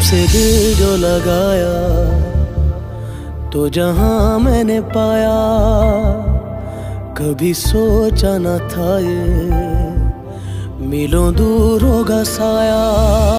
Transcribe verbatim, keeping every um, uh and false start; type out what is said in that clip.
तुमसे दिल जो लगाया तो जहां मैंने पाया, कभी सोचा न था ये मिलों दूर होगा साया।